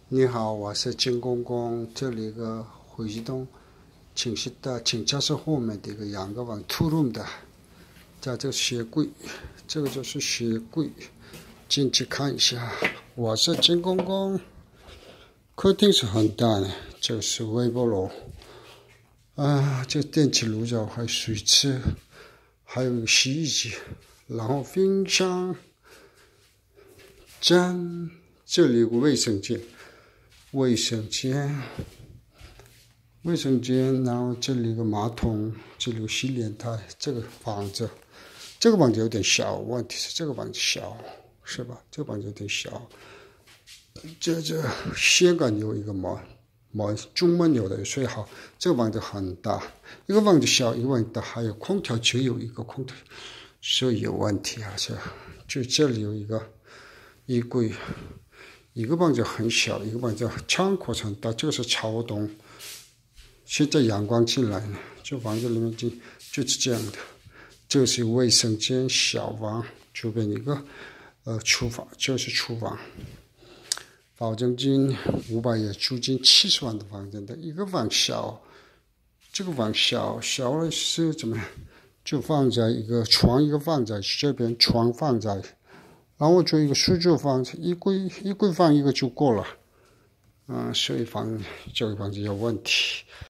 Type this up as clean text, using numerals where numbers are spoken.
你好，我是金公公。这里一个回移动寝室的请教室后面的一个两个往2 room 的，在这个鞋柜，这个就是鞋柜，进去看一下。我是金公公，客厅是很大的，这是微波炉啊，这电气炉灶还有水池，还有洗衣机，然后冰箱，这里有个卫生间。卫生间，然后这里有个马桶，这里有洗脸台。这个房子有点小，问题是这个房子小，是吧？这个房子有点小。这香港有一个门，中门有的，所以好。这个房子很大，一个房子小，一个房子大，还有空调只有一个空调，所以有问题啊！就这里有一个衣柜。一个房子很小，一个房子窗口很大，这个是朝东。现在阳光进来了，这房子里面就是这样的。这是卫生间、小房，左边一个厨房，这是厨房。保证金500元，租金70万的房子的一个房小，这个房小了是怎么样？就放在一个床，一个放在这边，床放在。然后做一个书桌房，衣柜放一个就够了，所以这个房子有问题。